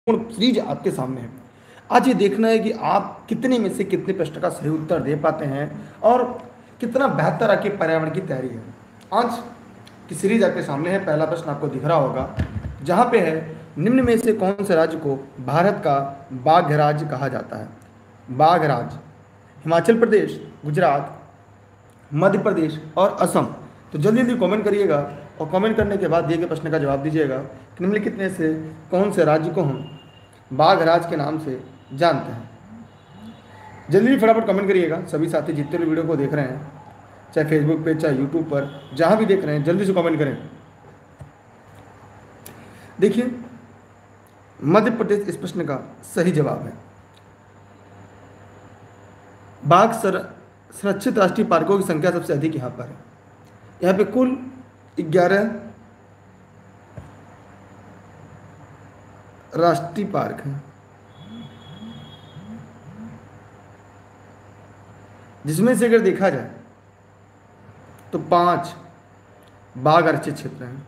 Series आपके सामने है। आज ये देखना है कि आप कितने में से कितने प्रश्न का सही उत्तर दे पाते हैं और कितना बेहतर आपकी पर्यावरण की तैयारी है। आज की सीरीज आपके सामने है। पहला प्रश्न आपको दिख रहा होगा, जहाँ पे है, निम्न में से कौन से राज्य को भारत का बाघ राज्य कहा जाता है? बाघ राज्य हिमाचल प्रदेश, गुजरात, मध्य प्रदेश और असम। तो जल्दी जल्दी कमेंट करिएगा और कमेंट करने के बाद दिए गए प्रश्न का जवाब दीजिएगा कि निम्नलिखित में से कौन से राज्य को हम बाघ राज्य के नाम से जानते हैं। जल्दी फटाफट कमेंट करिएगा। सभी साथी जितने भी वीडियो को देख रहे हैं, चाहे फेसबुक पे चाहे यूट्यूब पर, जहाँ भी देख रहे हैं, जल्दी से कमेंट करें। देखिए, मध्य प्रदेश इस प्रश्न का सही जवाब है। बाघ संरक्षित राष्ट्रीय पार्कों की संख्या सबसे अधिक यहाँ पर है। यहाँ पे कुल 11 राष्ट्रीय पार्क हैं, जिसमें से अगर देखा जाए तो 5 बाघ आरक्षित क्षेत्र हैं।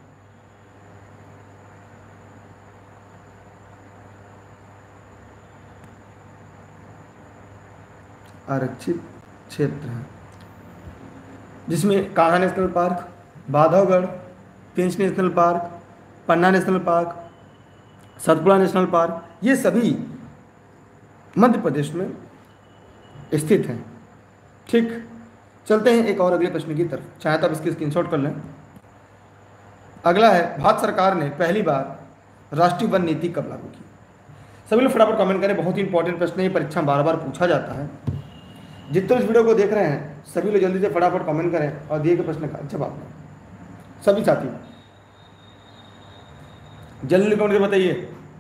आरक्षित क्षेत्र हैं जिसमें Kanha national park, Bandhavgarh, Pench national park, Panna national park, Satpura national park, ये सभी मध्य प्रदेश में स्थित हैं। ठीक, चलते हैं एक और अगले प्रश्न की तरफ। चाहे तो आप इसकी स्क्रीनशॉट कर लें। अगला है, भारत सरकार ने पहली बार राष्ट्रीय वन नीति कब लागू की? सभी लोग फटाफट कमेंट करें। बहुत ही इंपॉर्टेंट प्रश्न है, ये परीक्षा बार बार पूछा जाता है। जितने इस वीडियो को देख रहे हैं सभी लोग जल्दी से फटाफट कमेंट करें और दिए गए प्रश्न का जवाब दें। सभी साथी जल्दी कमेंट करके बताइए।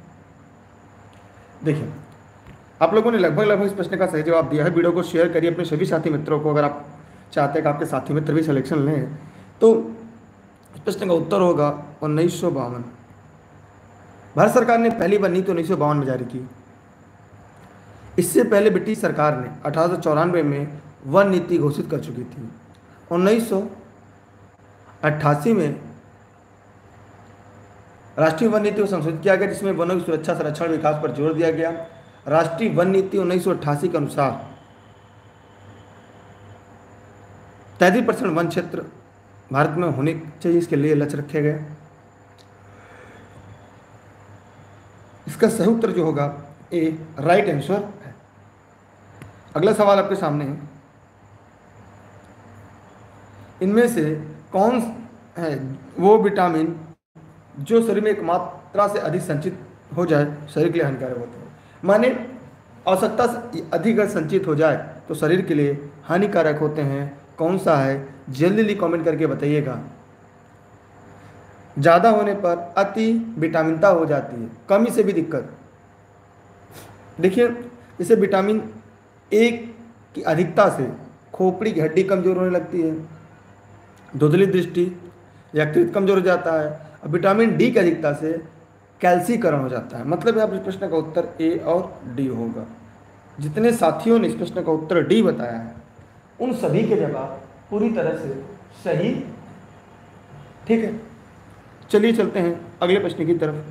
देखिए, आप लोगों ने लगभग इस प्रश्न का सही जवाब दिया है। वीडियो को शेयर करिए अपने सभी साथी मित्रों को। अगर आप चाहते हैं कि आपके साथी मित्र भी सिलेक्शन लें तो इस प्रश्न का उत्तर होगा 1952। भारत सरकार ने पहली वन नीति 1952 में जारी की। इससे पहले ब्रिटिश सरकार ने 1894 में वन नीति घोषित कर चुकी थी। 1988 में राष्ट्रीय वन नीति को संशोधित किया गया, जिसमें वनों की सुरक्षा, संरक्षण, विकास पर जोर दिया गया। राष्ट्रीय वन नीति 1988 के अनुसार 33% वन क्षेत्र भारत में होने चाहिए, इसके लिए लक्ष्य रखे गए। इसका सही उत्तर जो होगा ए, राइट आंसर है। अगला सवाल आपके सामने है, इनमें से कौन है वो विटामिन जो शरीर में एक मात्रा से अधिक संचित हो जाए शरीर के लिए हानिकारक होते हैं? माने आवश्यकता से अधिक अगर संचित हो जाए तो शरीर के लिए हानिकारक होते हैं। कौन सा है? जल्दी जल्दी कमेंट करके बताइएगा। ज़्यादा होने पर अति विटामिनता हो जाती है, कमी से भी दिक्कत। देखिए, इसे विटामिन ए की अधिकता से खोपड़ी की हड्डी कमज़ोर होने लगती है, धुंधली दृष्टि, यकृत कमज़ोर हो जाता है। और विटामिन डी की अधिकता से कैल्सीकरण हो जाता है। मतलब यहाँ इस प्रश्न का उत्तर ए और डी होगा। जितने साथियों ने इस प्रश्न का उत्तर डी बताया है उन सभी के जवाब पूरी तरह से सही। ठीक है, चलिए चलते हैं अगले प्रश्न की तरफ।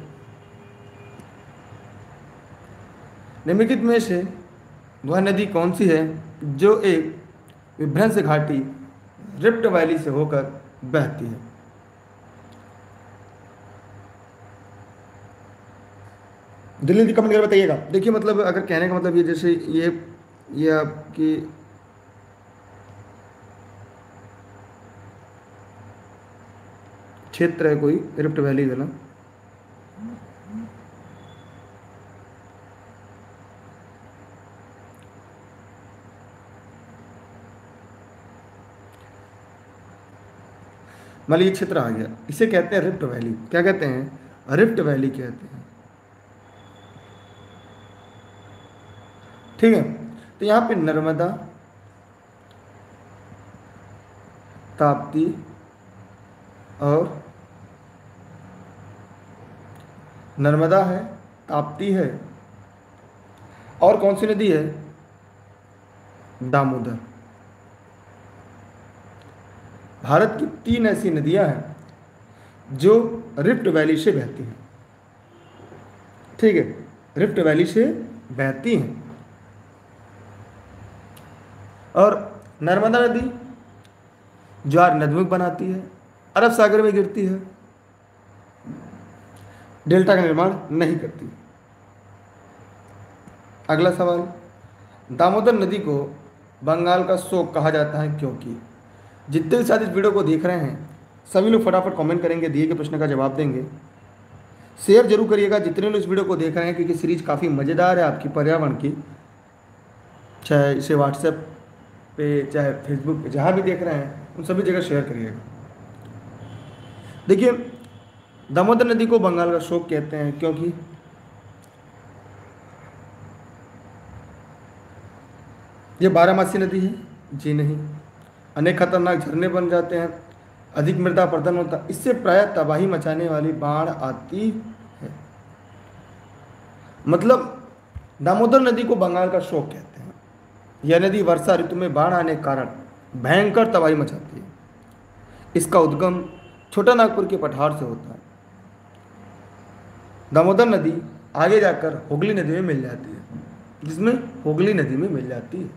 निम्नलिखित में से वह नदी कौन सी है जो एक विभ्रंश घाटी रिफ्ट वैली से होकर बहती है? जल्दी कमेंट करके बताइएगा। देखिए, मतलब अगर कहने का मतलब ये, जैसे ये आपकी क्षेत्र है कोई रिफ्ट वैली वाला, मान लीजिए क्षेत्र आ गया, इसे कहते हैं रिफ्ट वैली। क्या कहते हैं? रिफ्ट वैली कहते हैं। ठीक है, तो यहाँ पे नर्मदा, ताप्ती और नर्मदा है, ताप्ती है, और कौन सी नदी है? दामोदर। भारत की 3 ऐसी नदियां हैं जो रिफ्ट वैली से बहती हैं। ठीक है, रिफ्ट वैली से बहती हैं। और नर्मदा नदी ज्वार नदमुख बनाती है, अरब सागर में गिरती है, डेल्टा का निर्माण नहीं करती। अगला सवाल, दामोदर नदी को बंगाल का शोक कहा जाता है क्योंकि? जितने भी साथ इस वीडियो को देख रहे हैं सभी लोग फटाफट कमेंट करेंगे, दिए गए प्रश्न का जवाब देंगे। शेयर जरूर करिएगा जितने लोग इस वीडियो को देख रहे हैं, क्योंकि सीरीज काफ़ी मज़ेदार है आपकी पर्यावरण की। चाहे इसे व्हाट्सएप पे, चाहे फेसबुक पे, जहाँ भी देख रहे हैं उन सभी जगह शेयर करिएगा। देखिए, दामोदर नदी को बंगाल का शोक कहते हैं क्योंकि ये बारहमासी नदी है? जी नहीं। अनेक खतरनाक झरने बन जाते हैं, अधिक मृदा अपरदन होता है, इससे प्रायः तबाही मचाने वाली बाढ़ आती है। मतलब दामोदर नदी को बंगाल का शोक कहते हैं। यह नदी वर्षा ऋतु में बाढ़ आने के कारण भयंकर तबाही मचाती है। इसका उद्गम छोटा नागपुर के पठार से होता है। दामोदर नदी आगे जाकर हुगली नदी में मिल जाती है, जिसमें हुगली नदी में मिल जाती है।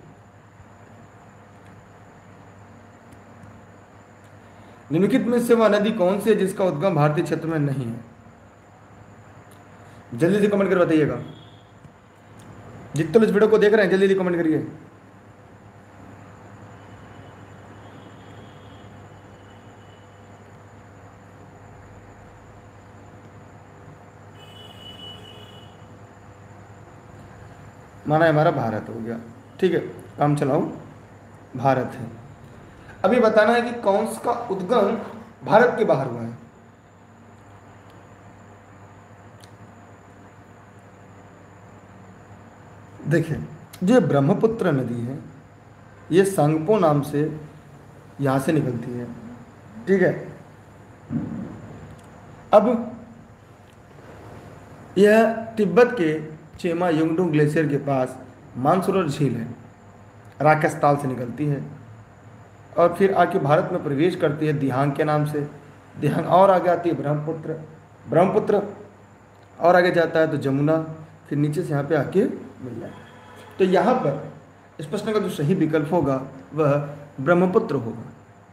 निम्नलिखित में से वह नदी कौन सी है जिसका उद्गम भारतीय क्षेत्र में नहीं है? जल्दी से कमेंट कर बताइएगा। जितने लोग इस वीडियो को देख रहे हैं जल्दी से कमेंट करिए। माना हमारा भारत हो गया, ठीक है, काम चलाओ, भारत है। अभी बताना है कि कौन सा उद्गम भारत के बाहर हुआ है। देखिए, जो ब्रह्मपुत्र नदी है ये संगपो नाम से यहाँ से निकलती है, ठीक है। अब यह तिब्बत के चेमा युंगडू ग्लेशियर के पास मानसरोवर झील है, राकेश से निकलती है और फिर आके भारत में प्रवेश करती है दिहांग के नाम से। दिहांग और आगे आती है ब्रह्मपुत्र, ब्रह्मपुत्र और आगे जाता है तो जमुना, फिर नीचे से यहाँ पे आके मिल जाए। तो यहाँ पर इस प्रश्न का जो सही विकल्प होगा वह ब्रह्मपुत्र होगा।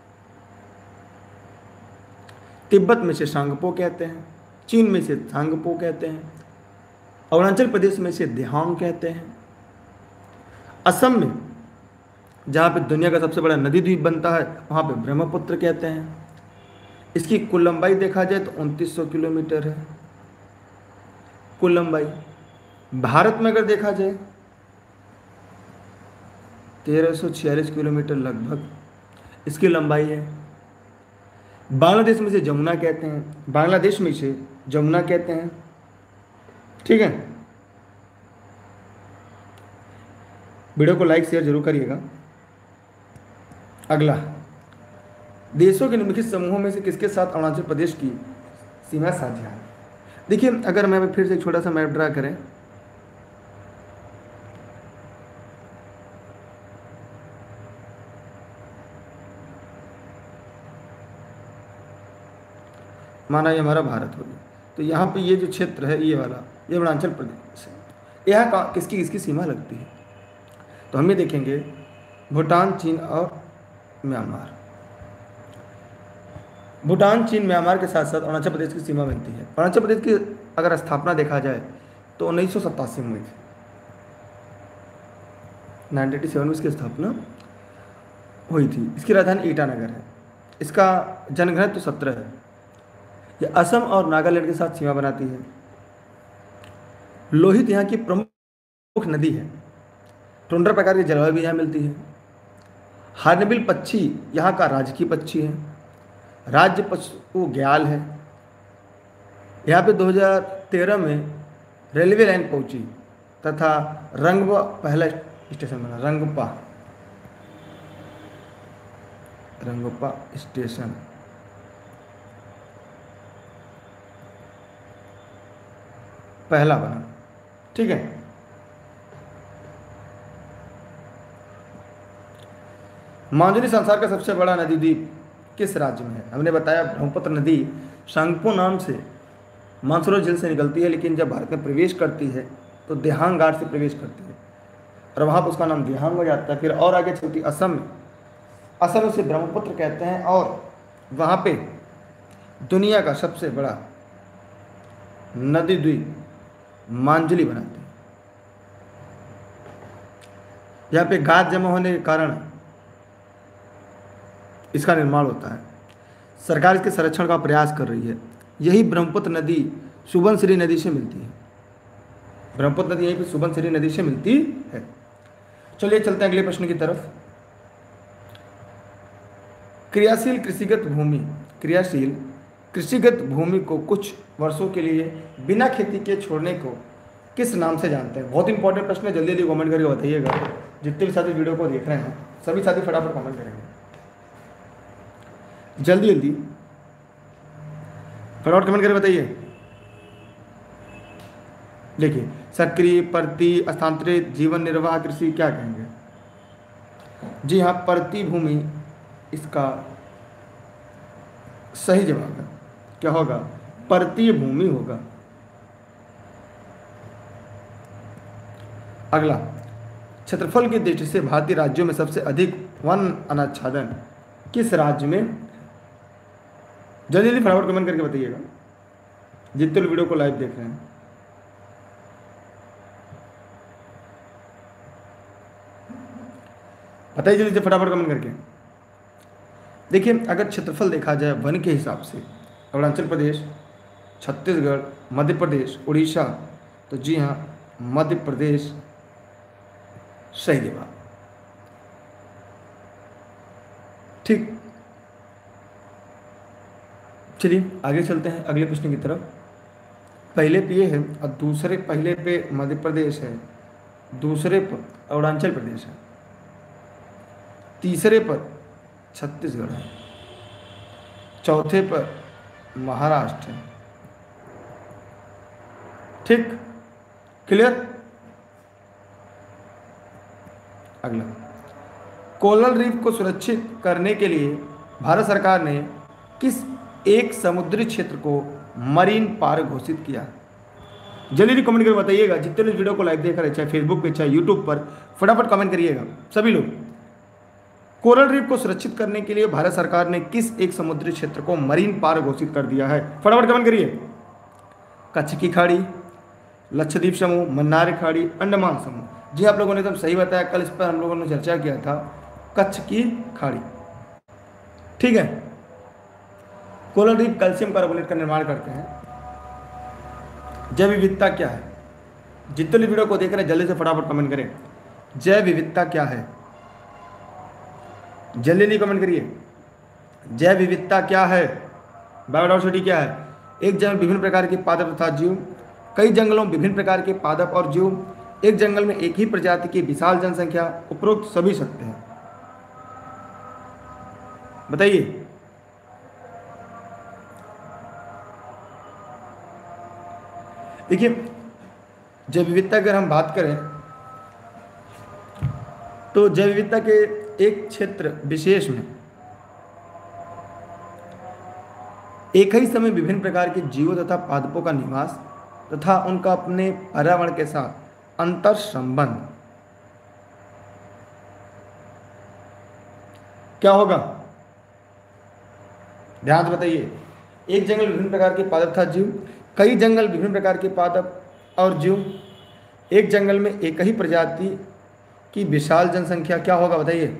तिब्बत में से सांगपो कहते हैं, चीन में से सांगपो कहते हैं, अरुणाचल प्रदेश में से दिहांग कहते हैं, असम में जहाँ पे दुनिया का सबसे बड़ा नदी द्वीप बनता है वहाँ पे ब्रह्मपुत्र कहते हैं। इसकी कुल लंबाई देखा जाए तो 2900 किलोमीटर है कुल लंबाई। भारत में अगर देखा जाए 1346 किलोमीटर लगभग इसकी लंबाई है। बांग्लादेश में से जमुना कहते हैं, बांग्लादेश में से जमुना कहते हैं, ठीक है। वीडियो को लाइक शेयर जरूर करिएगा। अगला, देशों के निम्नलिखित समूहों में से किसके साथ अरुणाचल प्रदेश की सीमा साझा है? देखिए, अगर मैं फिर से एक छोटा सा मैप ड्रा करें, माना ये हमारा भारत हो गया, तो यहाँ पे ये जो क्षेत्र है ये वाला, ये अरुणाचल प्रदेश है। यहाँ किसकी किसकी सीमा लगती है? तो हम ये देखेंगे भूटान, चीन और म्यांमार। भूटान, चीन, म्यांमार के साथ साथ अरुणाचल प्रदेश की सीमा बनती है। अरुणाचल प्रदेश की अगर स्थापना देखा जाए तो 1987 में हुई थी, 1987 में इसकी स्थापना हुई थी। इसकी राजधानी ईटानगर है। इसका जनघनत्व 17 है। यह असम और नागालैंड के साथ सीमा बनाती है। लोहित यहाँ की प्रमुख नदी है। टुंड्रा प्रकार की जलवायु भी यहाँ मिलती है। हार्नबिल पक्षी यहाँ का राजकीय पक्षी है। राज्य पशु ग्याल है। यहाँ पे 2013 में रेलवे लाइन पहुँची तथा रंगपा पहला स्टेशन बना। रंगपा स्टेशन पहला बना, ठीक है। मांजुली संसार का सबसे बड़ा नदी द्वीप किस राज्य में है? हमने बताया ब्रह्मपुत्र नदी सांगपो नाम से मानसरोवर झील से निकलती है, लेकिन जब भारत में प्रवेश करती है तो देहांग घाट से प्रवेश करती है और वहाँ पर उसका नाम देहांग हो जाता है। फिर और आगे चलती असम में, असम उसे ब्रह्मपुत्र कहते हैं और वहाँ पे दुनिया का सबसे बड़ा नदी द्वीप मांजुली बनाते हैं। यहाँ पे गाद जमा होने के कारण इसका निर्माण होता है। सरकार इसके संरक्षण का प्रयास कर रही है। यही ब्रह्मपुत्र नदी सुबनसिरी नदी से मिलती है। ब्रह्मपुत्र नदी यहीं पे सुबनसिरी नदी से मिलती है। चलिए चलते हैं अगले प्रश्न की तरफ। क्रियाशील कृषिगत भूमि को कुछ वर्षों के लिए बिना खेती के छोड़ने को किस नाम से जानते हैं? बहुत इंपॉर्टेंट प्रश्न है, जल्दी जल्दी कमेंट करके बताइएगा। जितने भी साथी वीडियो को देख रहे हैं सभी साथी फटाफट कमेंट करेंगे, जल्दी जल्दी फटाफट कमेंट करके बताइए। देखिए, सक्रिय, प्रति, स्थानांतरित, जीवन निर्वाह कृषि क्या कहेंगे? जी हाँ, प्रति भूमि इसका सही जवाब है। क्या होगा? पर्तीय भूमि होगा। अगला, क्षेत्रफल की दृष्टि से भारतीय राज्यों में सबसे अधिक वन अनाच्छादन किस राज्य में? जल्दी जल्दी फटाफट कमेंट करके बताइएगा जितने लोग वीडियो को लाइव देख रहे हैं। बताइए जल्दी से फटाफट कमेंट करके। देखिए, अगर क्षेत्रफल देखा जाए वन के हिसाब से अरुणाचल प्रदेश, छत्तीसगढ़, मध्य प्रदेश, उड़ीसा, तो जी हाँ, मध्य प्रदेश सही जवाब। ठीक, चलिए आगे चलते हैं अगले प्रश्न की तरफ। पहले पे ये है और दूसरे, पहले पे मध्य प्रदेश है, दूसरे पर अरुणाचल प्रदेश है, तीसरे पर छत्तीसगढ़ है, चौथे पर महाराष्ट्र है। ठीक, क्लियर? अगला, कोरल रीफ को सुरक्षित करने के लिए भारत सरकार ने किस एक समुद्री क्षेत्र को मरीन पार्क घोषित किया? जल्दी जल्दी कमेंट करके बताइएगा जितने लोग वीडियो को लाइव देख रहे हैं, चाहे फेसबुक पे चाहे यूट्यूब पर, फटाफट कमेंट करिएगा सभी लोग। कोरल रीफ को सुरक्षित करने के लिए भारत सरकार ने किस एक समुद्री क्षेत्र को मरीन पार्क घोषित कर दिया है? फटाफट कमेंट करिए। कच्छ की खाड़ी, लक्षद्वीप समूह, मन्नार की खाड़ी, अंडमान समूह। जी, आप लोगों ने एकदम सही बताया। कल इस पर हम लोगों ने चर्चा किया था, कच्छ की खाड़ी। ठीक है, कोरल रीफ कैल्शियम कार्बोनेट का निर्माण करते हैं। जैव विविधता क्या है? जितने भी वीडियो को देख रहे हैं जल्दी से फटाफट कमेंट करें। जैव विविधता क्या है? जल्दी जल्दी कमेंट करिए। जैव विविधता क्या है? बायोडाइवर्सिटी क्या है? एक जंगल विभिन्न प्रकार के पादप तथा जीव, कई जंगलों में विभिन्न प्रकार के पादप और जीव, एक जंगल में एक ही प्रजाति की विशाल जनसंख्या, उपरोक्त सभी सकते हैं। बताइए। देखिए, जैव विविधता की अगर हम बात करें तो जैव विविधता के एक क्षेत्र विशेष में एक ही समय विभिन्न प्रकार के जीवों तथा पादपों का निवास तथा उनका अपने पर्यावरण के साथ अंतर संबंध क्या होगा? ध्यान से बताइए। एक जंगल विभिन्न प्रकार के पादप तथा जीव, कई जंगल विभिन्न प्रकार के पादप और जीव, एक जंगल में एक ही प्रजाति की विशाल जनसंख्या क्या होगा? बताइए।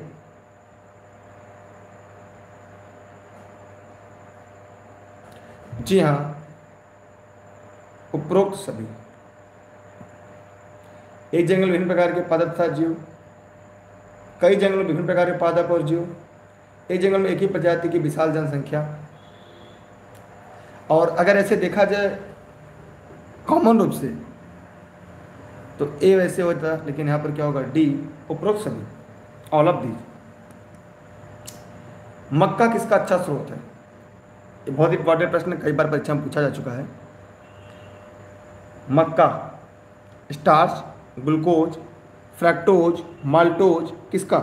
जी हाँ, उपरोक्त सभी। एक जंगल विभिन्न प्रकार के पादप तथा जीव, कई जंगल में विभिन्न प्रकार के पादप और जीव, एक जंगल में एक ही प्रजाति की विशाल जनसंख्या। और अगर ऐसे देखा जाए कॉमन रूप से तो ए वैसे होता, लेकिन यहाँ पर क्या होगा? डी, उपरोक्त सभी, ऑल ऑफ दीज। मक्का किसका अच्छा स्रोत है? ये बहुत इंपॉर्टेंट प्रश्न, कई बार परीक्षा में पूछा जा चुका है। मक्का स्टार्च, ग्लूकोज, फ्रैक्टोज, माल्टोज किसका?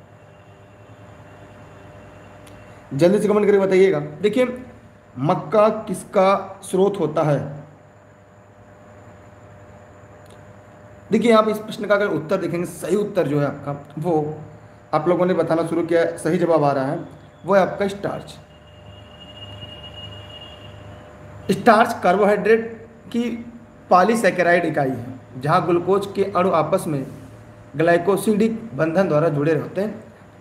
जल्दी से कमेंट करके बताइएगा। देखिए, मक्का किसका स्रोत होता है? देखिए आप इस प्रश्न का अगर उत्तर देखेंगे, सही उत्तर जो है आपका, वो आप लोगों ने बताना शुरू किया है, सही जवाब आ रहा है, वो है आपका स्टार्च। स्टार्च कार्बोहाइड्रेट की पॉलीसैकेराइड इकाई है, जहाँ ग्लूकोज के अणु आपस में ग्लाइकोसिडिक बंधन द्वारा जुड़े रहते हैं।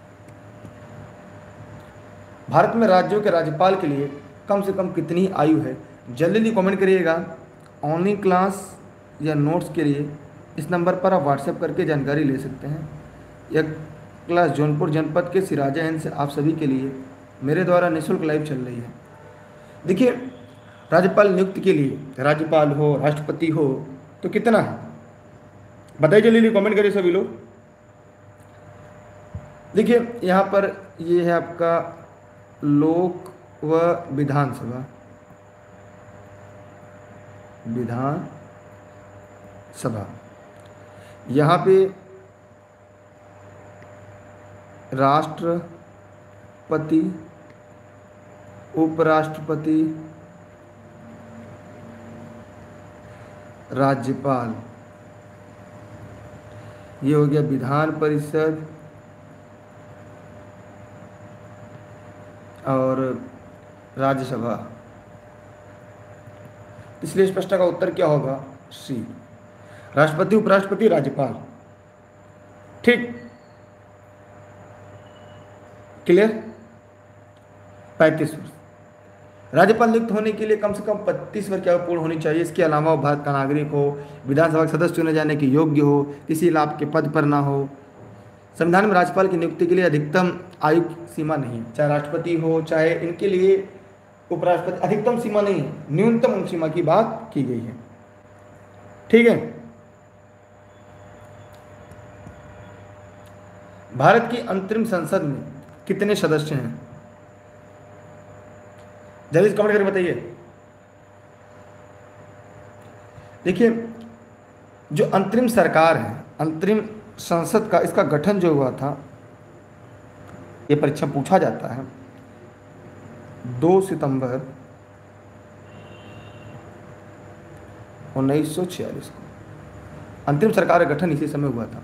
भारत में राज्यों के राज्यपाल के लिए कम से कम कितनी आयु है? जल्दी जल्दी कमेंट करिएगा। ऑनलाइन क्लास या नोट्स के लिए इस नंबर पर आप व्हाट्सएप करके जानकारी ले सकते हैं। यह क्लास जौनपुर जनपद के सिराजा हिंद से आप सभी के लिए मेरे द्वारा निःशुल्क लाइव चल रही है। देखिए राज्यपाल नियुक्ति के लिए, राज्यपाल हो, राष्ट्रपति हो, तो कितना है बताइए, जल्दी कमेंट करिए सभी लोग। देखिए यहाँ पर ये है आपका लोक व विधानसभा, यहाँ पे राष्ट्रपति, उपराष्ट्रपति, राज्यपाल, ये हो गया विधान परिषद, और राज्यसभा। इसलिए इस प्रश्न का उत्तर क्या होगा? सी, राष्ट्रपति, उपराष्ट्रपति, राज्यपाल। ठीक, क्लियर। 35 वर्ष। राज्यपाल नियुक्त होने के लिए कम से कम 35 वर्ष की आयु पूर्ण होनी चाहिए। इसके अलावा वो भारत का नागरिक हो, विधानसभा के सदस्य चुने जाने के योग्य हो, किसी लाभ के पद पर ना हो। संविधान में राज्यपाल की नियुक्ति के लिए अधिकतम आयु सीमा नहीं है, चाहे राष्ट्रपति हो चाहे इनके लिए उपराष्ट्रपति, अधिकतम सीमा नहीं है, न्यूनतम सीमा की बात की गई है। ठीक है। भारत की अंतरिम संसद में कितने सदस्य हैं? जल्दी से कमेंट करके बताइए। देखिए जो अंतरिम सरकार है, अंतरिम संसद का, इसका गठन जो हुआ था, ये परीक्षा पूछा जाता है 2 सितंबर 1946 को। अंतरिम सरकार का गठन इसी समय हुआ था।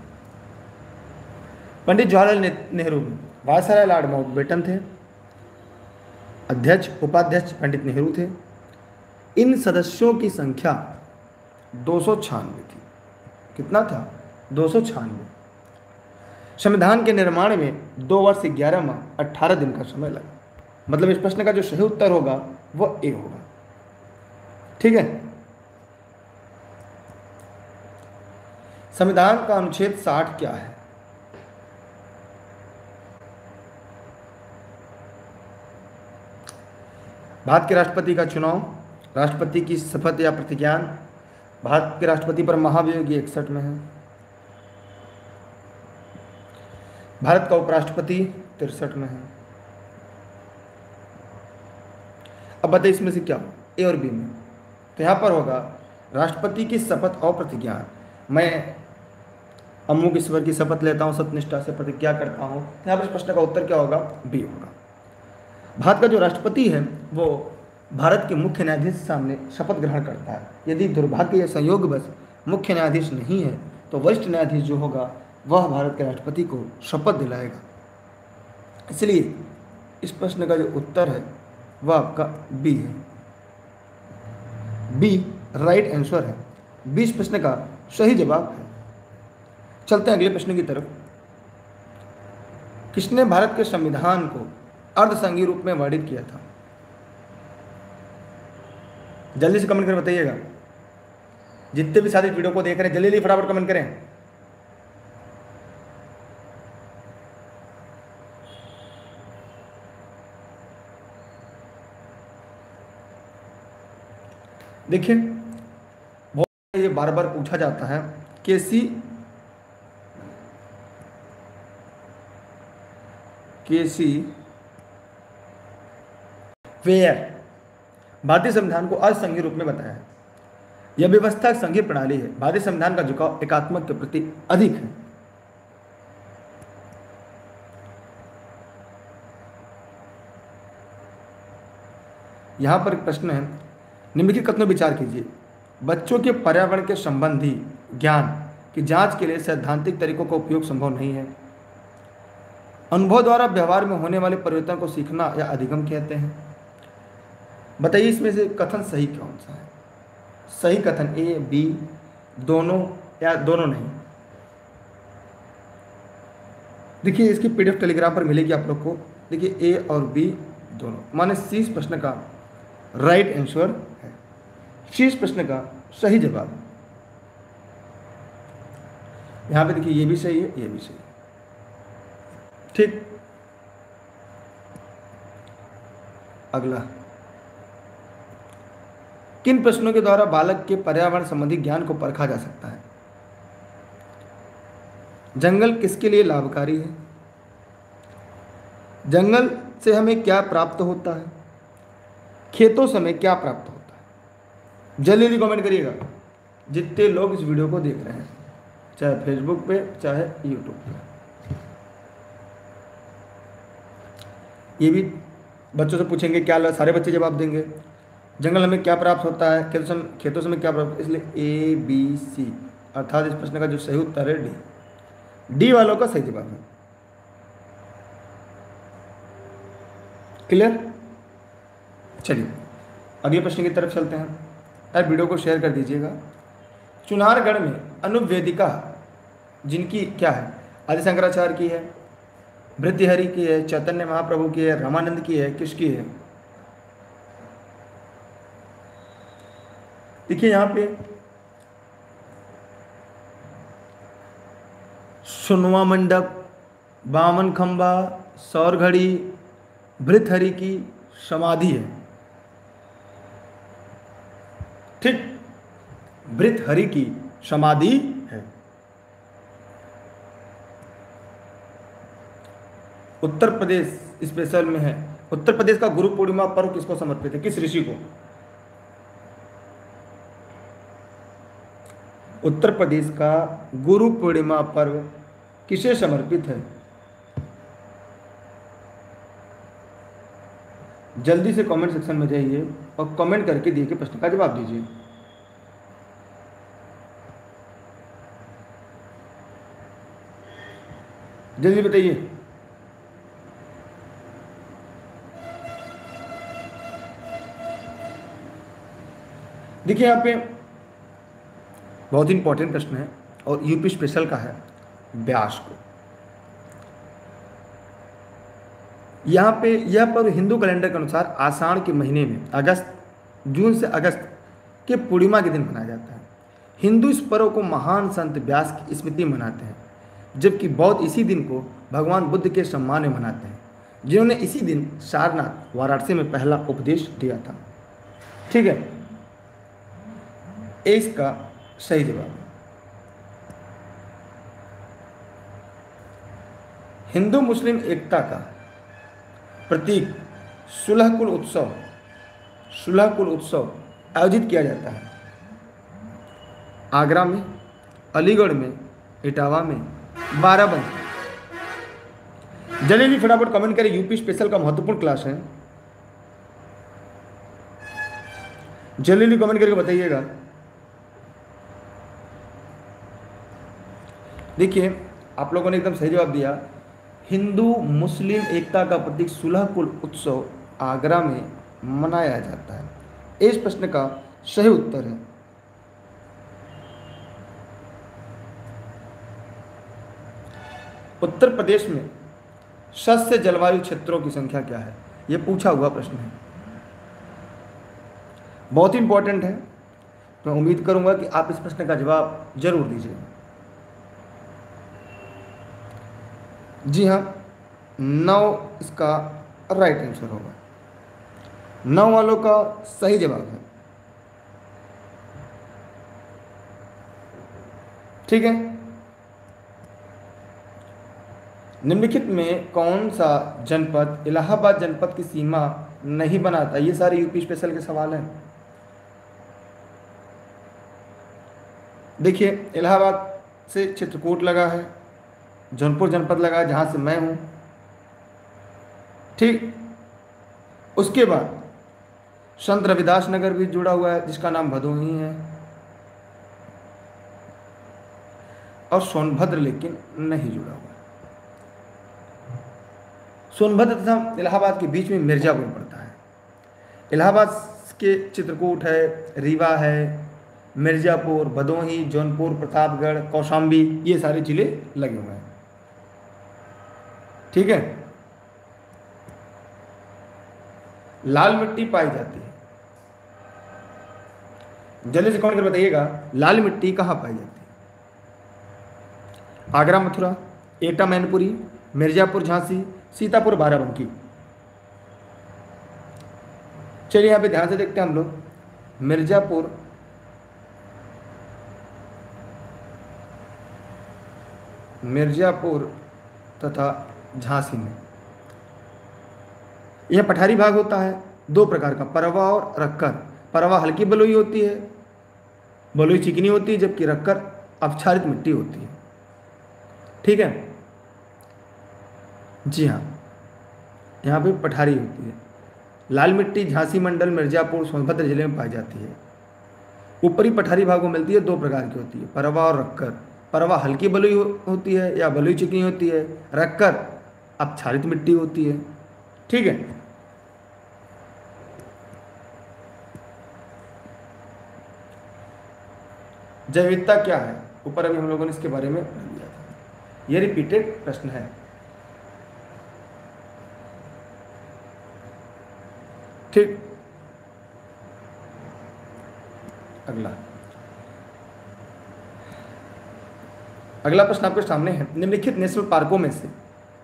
Pandit Jawaharlal Nehru viceroy Lord Mountbatten थे, अध्यक्ष उपाध्यक्ष पंडित नेहरू थे। इन सदस्यों की संख्या 296 थी। कितना था? 296। संविधान के निर्माण में 2 वर्ष 11 माह 18 दिन का समय लगा। मतलब इस प्रश्न का जो सही उत्तर होगा वो ए होगा। ठीक है। संविधान का अनुच्छेद 60 क्या है? भारत के राष्ट्रपति का चुनाव, राष्ट्रपति की शपथ या प्रतिज्ञान। भारत के राष्ट्रपति पर महाभियोग 61 में है। भारत का उपराष्ट्रपति 63 में है। अब बताइए इसमें से क्या हो, ए और बी में? तो यहाँ पर होगा राष्ट्रपति की शपथ और प्रतिज्ञान। मैं अमुक ईश्वर की शपथ लेता हूँ, सत्यनिष्ठा से प्रतिज्ञा करता हूँ। यहाँ पर इस प्रश्न का उत्तर क्या होगा? बी होगा। भारत का जो राष्ट्रपति है वो भारत के मुख्य न्यायाधीश के सामने शपथ ग्रहण करता है। यदि दुर्भाग्य या संयोगवश मुख्य न्यायाधीश नहीं है तो वरिष्ठ न्यायाधीश जो होगा वह भारत के राष्ट्रपति को शपथ दिलाएगा। इसलिए इस प्रश्न का जो उत्तर है वह आपका बी है। बी राइट आंसर है। बी इस प्रश्न का सही जवाब है। चलते हैं अगले प्रश्न की तरफ। किसने भारत के संविधान को अर्धसंघीय रूप में वर्णित किया था? जल्दी से कमेंट कर बताइएगा। जितने भी साथी वीडियो को देख रहे हैं जल्दी जल्दी फटाफट कमेंट करें। देखिए बहुत ये बार बार पूछा जाता है, केसी वेयर भारतीय संविधान को अर्धसंघीय रूप में बताया है। यह व्यवस्था संघीय प्रणाली है। भारतीय संविधान का झुकाव एकात्मक के प्रति अधिक है। यहां पर एक प्रश्न है, निम्नलिखित कथनों पर विचार कीजिए। बच्चों के पर्यावरण के संबंधी ज्ञान कि जांच के लिए सैद्धांतिक तरीकों का उपयोग संभव नहीं है। अनुभव द्वारा व्यवहार में होने वाले परिवर्तन को सीखना या अधिगम कहते हैं। बताइए इसमें से कथन सही कौन सा है? सही कथन ए, बी, दोनों या दोनों नहीं? देखिए इसकी पीडीएफ टेलीग्राम पर मिलेगी आप लोग को। देखिए ए और बी दोनों, माने सी इस प्रश्न का राइट आंसर है। सी इस प्रश्न का सही जवाब। यहां पे देखिए ये भी सही है, ये भी सही है। ठीक, अगला, किन प्रश्नों के द्वारा बालक के पर्यावरण संबंधी ज्ञान को परखा जा सकता है? जंगल किसके लिए लाभकारी है? जंगल से हमें क्या प्राप्त होता है? खेतों से हमें क्या प्राप्त होता है? जल्दी जल्दी कमेंट करिएगा जितने लोग इस वीडियो को देख रहे हैं, चाहे फेसबुक पे चाहे यूट्यूब पे। ये भी बच्चों से पूछेंगे, क्या सारे बच्चे जवाब देंगे। जंगल हमें क्या प्राप्त होता है, खेतों से हमें क्या प्राप्त, इसलिए ए बी सी, अर्थात इस प्रश्न का जो सही उत्तर है डी। डी वालों का सही जवाब है। क्लियर? चलिए अगले प्रश्न की तरफ चलते हैं। यार वीडियो को शेयर कर दीजिएगा। चुनारगढ़ में अनुवेदिका जिनकी क्या है, आदि शंकराचार्य की है, भृतृहरि की है, चैतन्य महाप्रभु की है, रामानंद की है, किसकी है? देखिए यहां पे सुनवा मंडप, बामन खंबा, सौर घड़ी, भृतहरि की समाधि है। ठीक, भृतहरि की समाधि है। उत्तर प्रदेश स्पेशल में है। उत्तर प्रदेश का गुरु पूर्णिमा पर्व किसको समर्पित है, किस ऋषि को? उत्तर प्रदेश का गुरु पूर्णिमा पर्व किसे समर्पित है? जल्दी से कमेंट सेक्शन में जाइए और कमेंट करके दिए गए प्रश्न का जवाब दीजिए। जल्दी बताइए। देखिए यहाँ पे बहुत ही इंपॉर्टेंट प्रश्न है और यूपी स्पेशल का है, व्यास को। यहाँ पे यह पर्व हिंदू कैलेंडर के अनुसार आषाढ़ के महीने में जून से अगस्त के पूर्णिमा के दिन मनाया जाता है। हिंदू इस पर्व को महान संत व्यास की स्मृति में मनाते हैं, जबकि बौद्ध इसी दिन को भगवान बुद्ध के सम्मान में मनाते हैं, जिन्होंने इसी दिन सारनाथ वाराणसी में पहला उपदेश दिया था। ठीक है, ए इसका सही जवाब। हिंदू मुस्लिम एकता का प्रतीक सुलह कुल उत्सव आयोजित किया जाता है आगरा में, अलीगढ़ में, इटावा में, बाराबंकी। जल्दी फटाफट कमेंट करें, यूपी स्पेशल का महत्वपूर्ण क्लास है। जल्दी कमेंट करके बताइएगा। देखिए आप लोगों ने एकदम सही जवाब दिया। हिंदू मुस्लिम एकता का प्रतीक सुलह कुल उत्सव आगरा में मनाया जाता है। इस प्रश्न का सही उत्तर है उत्तर प्रदेश में शस्य जलवायु क्षेत्रों की संख्या क्या है? यह पूछा हुआ प्रश्न है, बहुत ही इंपॉर्टेंट है। मैं उम्मीद करूंगा कि आप इस प्रश्न का जवाब जरूर दीजिए। जी हाँ, 9 इसका राइट आंसर होगा। 9 वालों का सही जवाब है। ठीक है, निम्नलिखित में कौन सा जनपद इलाहाबाद जनपद की सीमा नहीं बनाता? ये सारे यूपी स्पेशल के सवाल हैं। देखिए इलाहाबाद से चित्रकूट लगा है, जौनपुर जनपद लगा है जहाँ से मैं हूँ। ठीक, उसके बाद संत रविदास नगर भी जुड़ा हुआ है जिसका नाम भदोही है। और सोनभद्र लेकिन नहीं जुड़ा हुआ। सोनभद्र तथा इलाहाबाद के बीच में मिर्जापुर पड़ता है। इलाहाबाद के चित्रकूट है, रीवा है, मिर्जापुर, भदोही, जौनपुर, प्रतापगढ़, कौशाम्बी, ये सारे जिले लगे हुए हैं। ठीक है। लाल मिट्टी पाई जाती है, जल्दी से कमेंट कर बताइएगा, लाल मिट्टी कहाँ पाई जाती है? आगरा मथुरा, एटा मैनपुरी, मिर्जापुर झांसी, सीतापुर बाराबंकी। चलिए यहाँ पे ध्यान से देखते हैं हम लोग। मिर्जापुर तथा झांसी में यह पठारी भाग होता है दो प्रकार का, परवा और रक्कर। परवा हल्की बलुई होती है, बलुई चिकनी होती है, जबकि रक्कर अपक्षारित मिट्टी होती है। ठीक है जी हाँ, यहाँ पे पठारी होती है। लाल मिट्टी झांसी मंडल, मिर्जापुर, सोनभद्र जिले में पाई जाती है। ऊपरी पठारी भागों में मिलती है, दो प्रकार की होती है, परवा और रक्कर। परवा हल्की बलुई होती है या बलुई चिकनी होती है, रक्कर अपक्षारित मिट्टी होती है। ठीक है। जैव विविधता क्या है, ऊपर अभी हम लोगों ने इसके बारे में पढ़ लिया था, यह रिपीटेड प्रश्न है। ठीक, अगला प्रश्न आपके सामने है। निम्नलिखित नेशनल पार्कों में से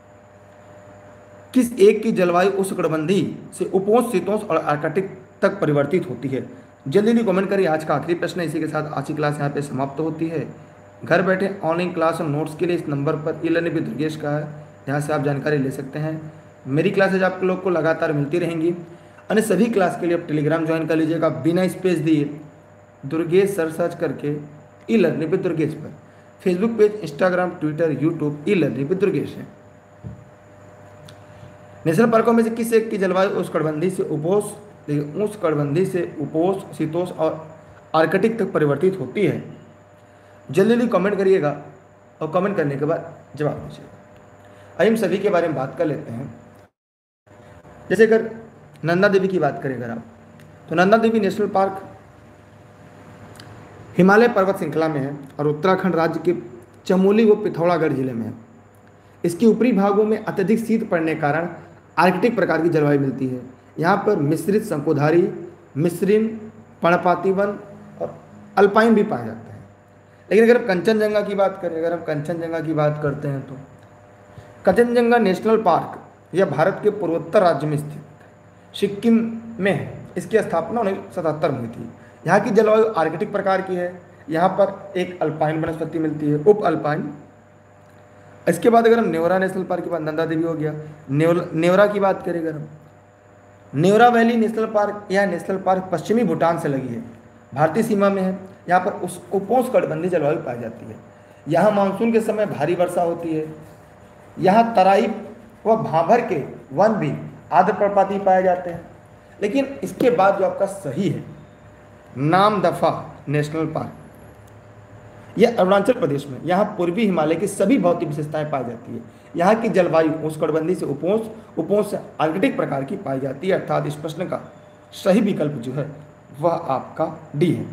किस एक की जलवायु उष्णकटिबंधीय से उपोष्ण, शीतोष्ण और आर्कटिक तक परिवर्तित होती है? जल्दी जल्दी कमेंट करिए। आज का आखिरी प्रश्न है, इसी के साथ आज की क्लास यहाँ पे समाप्त होती है। घर बैठे ऑनलाइन क्लास और नोट्स के लिए इस नंबर पर ई-लर्निंग विद दुर्गेश का है, यहाँ से आप जानकारी ले सकते हैं। मेरी क्लासेज आप लोग को लगातार मिलती रहेंगी। अन्य सभी क्लास के लिए आप टेलीग्राम ज्वाइन कर लीजिएगा, बिना स्पेस दिए दुर्गेश सर्च करके ई-लर्निंग विद दुर्गेश पर। Facebook page, Instagram, Twitter, YouTube e-learning with Durgesh है। नेशनल पार्कों में से किस एक की जलवायु उष्णकटिबंधीय से उपोष्ण, शीतोष्ण और आर्कटिक तक परिवर्तित होती है? जल्दी जल्दी कमेंट करिएगा और कमेंट करने के बाद जवाब दीजिएगा। आइए हम सभी के बारे में बात कर लेते हैं। जैसे अगर नंदा देवी की बात करें अगर आप, तो नंदा देवी नेशनल पार्क हिमालय पर्वत श्रृंखला में है और उत्तराखंड राज्य के चमोली व पिथौरागढ़ जिले में है। इसके ऊपरी भागों में अत्यधिक शीत पड़ने के कारण आर्कटिक प्रकार की जलवायु मिलती है। यहाँ पर मिश्रित शंकुधारी, मिश्रिन, पर्णपाती वन और अल्पाइन भी पाए जाते हैं। लेकिन अगर कंचनजंगा की बात करें, अगर हम कंचनजंगा की बात करते हैं तो कंचनजंगा नेशनल पार्क यह भारत के पूर्वोत्तर राज्य में स्थित सिक्किम में है। इसकी स्थापना 1977 में हुई थी। यहाँ की जलवायु आर्कटिक प्रकार की है। यहाँ पर एक अल्पाइन वनस्पति मिलती है, उप अल्पाइन। इसके बाद अगर हम नेवरा नेशनल पार्क की बात, नंदा देवी हो गया, नेवरा की बात करें अगर हम, नेवरा वैली नेशनल पार्क, यह नेशनल पार्क पश्चिमी भूटान से लगी है, भारतीय सीमा में है। यहाँ पर उपोष्ण कटिबंधीय जलवायु पाई जाती है। यहाँ मानसून के समय भारी वर्षा होती है। यहाँ तराई व भाभर के वन भी आर्द्र पर्णपाती पाए जाते हैं। लेकिन इसके बाद जो आपका सही है, नामदफा नेशनल पार्क, यह अरुणाचल प्रदेश में, यहाँ पूर्वी हिमालय की सभी भौतिक विशेषताएं पाई जाती है। यहाँ की जलवायु उष्णकटिबंधीय से उपोष्ण, उपोष्ण से आर्कटिक प्रकार की पाई जाती है। अर्थात इस प्रश्न का सही विकल्प जो है वह आपका डी है।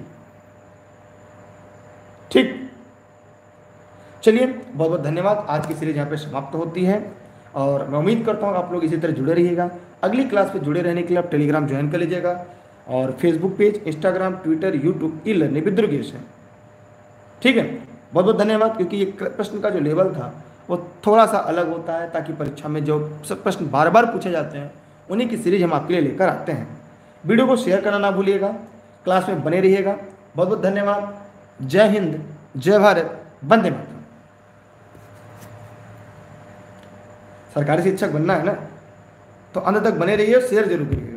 ठीक, चलिए बहुत बहुत धन्यवाद। आज की सीरीज यहाँ पे समाप्त होती है और मैं उम्मीद करता हूँ आप लोग इसी तरह जुड़े रहिएगा। अगली क्लास पे जुड़े रहने के लिए आप टेलीग्राम ज्वाइन कर लीजिएगा और Facebook page, Instagram, Twitter, YouTube e-learning with Durgesh है। ठीक है, बहुत बहुत धन्यवाद। क्योंकि ये प्रश्न का जो लेवल था वो थोड़ा सा अलग होता है, ताकि परीक्षा में जो सब प्रश्न बार बार पूछे जाते हैं उन्हीं की सीरीज हम आपके लिए लेकर आते हैं। वीडियो को शेयर करना ना भूलिएगा, क्लास में बने रहिएगा। बहुत बहुत धन्यवाद। जय हिंद, जय भारत, वंदे मातरम। सरकारी शिक्षक बनना है ना, तो अंत तक बने रहिए, शेयर जरूर करिएगा।